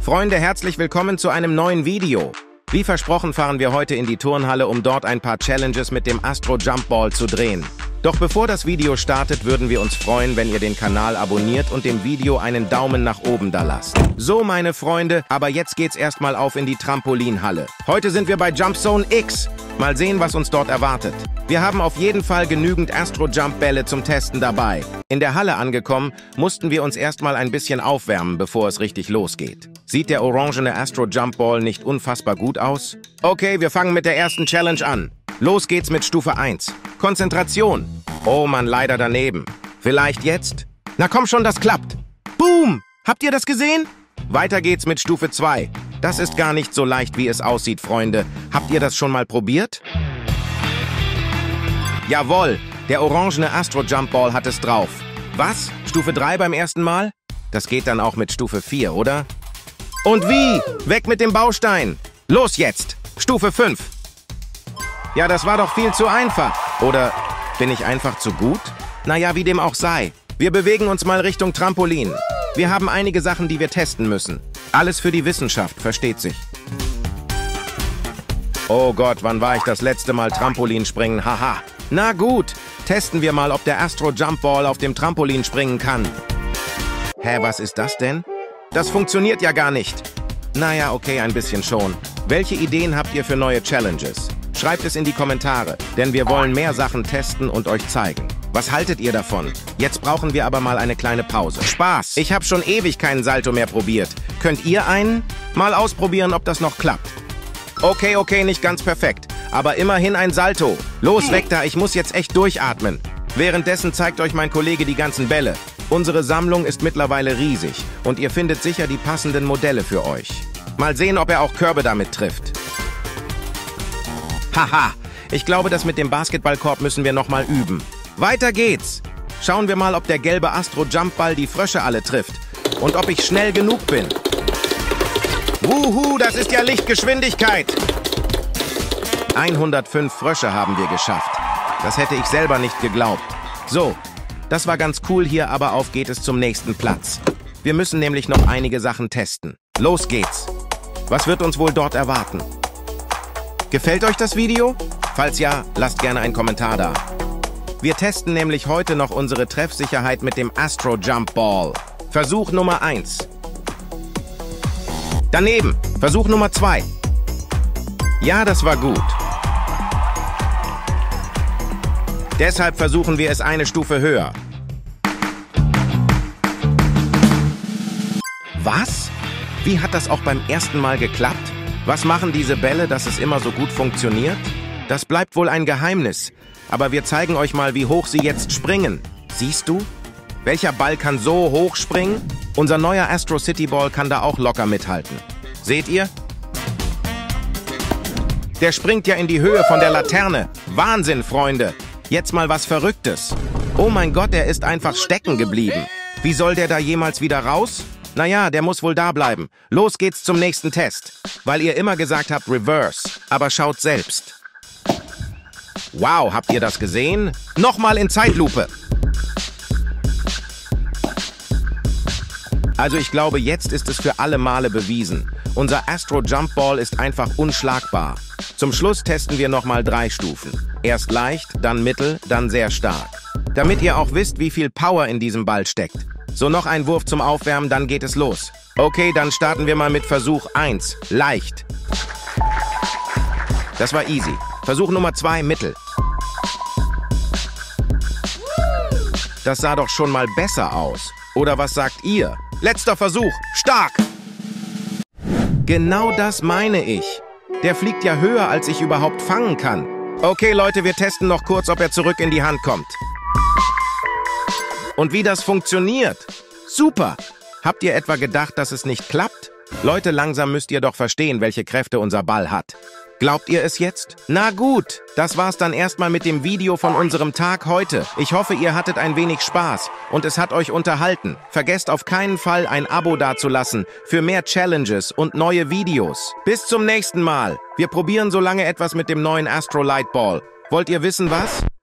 Freunde, herzlich willkommen zu einem neuen Video. Wie versprochen fahren wir heute in die Turnhalle, um dort ein paar Challenges mit dem Astro Jump Ball zu drehen. Doch bevor das Video startet, würden wir uns freuen, wenn ihr den Kanal abonniert und dem Video einen Daumen nach oben da lasst. So, meine Freunde, aber jetzt geht's erstmal auf in die Trampolinhalle. Heute sind wir bei Jump Zone X. Mal sehen, was uns dort erwartet. Wir haben auf jeden Fall genügend Astro-Jump-Bälle zum Testen dabei. In der Halle angekommen, mussten wir uns erstmal ein bisschen aufwärmen, bevor es richtig losgeht. Sieht der orangene Astro-Jump-Ball nicht unfassbar gut aus? Okay, wir fangen mit der ersten Challenge an. Los geht's mit Stufe 1. Konzentration. Oh Mann, leider daneben. Vielleicht jetzt? Na komm schon, das klappt. Boom! Habt ihr das gesehen? Weiter geht's mit Stufe 2. Das ist gar nicht so leicht, wie es aussieht, Freunde. Habt ihr das schon mal probiert? Jawohl, der orangene Astro-Jump-Ball hat es drauf. Was? Stufe 3 beim ersten Mal? Das geht dann auch mit Stufe 4, oder? Und wie? Weg mit dem Baustein! Los jetzt! Stufe 5. Ja, das war doch viel zu einfach. Oder bin ich einfach zu gut? Naja, wie dem auch sei. Wir bewegen uns mal Richtung Trampolin. Wir haben einige Sachen, die wir testen müssen. Alles für die Wissenschaft, versteht sich. Oh Gott, wann war ich das letzte Mal Trampolin springen? Haha. Na gut, testen wir mal, ob der Astro Jump Ball auf dem Trampolin springen kann. Hä, was ist das denn? Das funktioniert ja gar nicht. Naja, okay, ein bisschen schon. Welche Ideen habt ihr für neue Challenges? Schreibt es in die Kommentare, denn wir wollen mehr Sachen testen und euch zeigen. Was haltet ihr davon? Jetzt brauchen wir aber mal eine kleine Pause. Spaß! Ich habe schon ewig keinen Salto mehr probiert. Könnt ihr einen? Mal ausprobieren, ob das noch klappt. Okay, nicht ganz perfekt. Aber immerhin ein Salto. Los, weg da, ich muss jetzt echt durchatmen. Währenddessen zeigt euch mein Kollege die ganzen Bälle. Unsere Sammlung ist mittlerweile riesig und ihr findet sicher die passenden Modelle für euch. Mal sehen, ob er auch Körbe damit trifft. Haha, ich glaube, das mit dem Basketballkorb müssen wir nochmal üben. Weiter geht's. Schauen wir mal, ob der gelbe Astro-Jump-Ball die Frösche alle trifft. Und ob ich schnell genug bin. Wuhu, das ist ja Lichtgeschwindigkeit. 105 Frösche haben wir geschafft. Das hätte ich selber nicht geglaubt. So, das war ganz cool hier, aber auf geht es zum nächsten Platz. Wir müssen nämlich noch einige Sachen testen. Los geht's. Was wird uns wohl dort erwarten? Gefällt euch das Video? Falls ja, lasst gerne einen Kommentar da. Wir testen nämlich heute noch unsere Treffsicherheit mit dem Astro Jump Ball. Versuch Nummer 1. Daneben. Versuch Nummer 2. Ja, das war gut. Deshalb versuchen wir es eine Stufe höher. Was? Wie hat das auch beim ersten Mal geklappt? Was machen diese Bälle, dass es immer so gut funktioniert? Das bleibt wohl ein Geheimnis. Aber wir zeigen euch mal, wie hoch sie jetzt springen. Siehst du? Welcher Ball kann so hoch springen? Unser neuer Astro City Ball kann da auch locker mithalten. Seht ihr? Der springt ja in die Höhe von der Laterne. Wahnsinn, Freunde. Jetzt mal was Verrücktes. Oh mein Gott, er ist einfach stecken geblieben. Wie soll der da jemals wieder raus? Naja, der muss wohl da bleiben. Los geht's zum nächsten Test. Weil ihr immer gesagt habt Reverse. Aber schaut selbst. Wow, habt ihr das gesehen? Nochmal in Zeitlupe. Also ich glaube, jetzt ist es für alle Male bewiesen. Unser Astro Jump Ball ist einfach unschlagbar. Zum Schluss testen wir nochmal 3 Stufen. Erst leicht, dann mittel, dann sehr stark. Damit ihr auch wisst, wie viel Power in diesem Ball steckt. So, noch ein Wurf zum Aufwärmen, dann geht es los. Okay, dann starten wir mal mit Versuch 1. Leicht. Das war easy. Versuch Nummer 2, mittel. Das sah doch schon mal besser aus. Oder was sagt ihr? Letzter Versuch. Stark! Genau das meine ich. Der fliegt ja höher, als ich überhaupt fangen kann. Okay, Leute, wir testen noch kurz, ob er zurück in die Hand kommt. Und wie das funktioniert. Super! Habt ihr etwa gedacht, dass es nicht klappt? Leute, langsam müsst ihr doch verstehen, welche Kräfte unser Ball hat. Glaubt ihr es jetzt? Na gut, das war's dann erstmal mit dem Video von unserem Tag heute. Ich hoffe, ihr hattet ein wenig Spaß und es hat euch unterhalten. Vergesst auf keinen Fall, ein Abo dazulassen für mehr Challenges und neue Videos. Bis zum nächsten Mal. Wir probieren so lange etwas mit dem neuen Astro Light Ball. Wollt ihr wissen, was?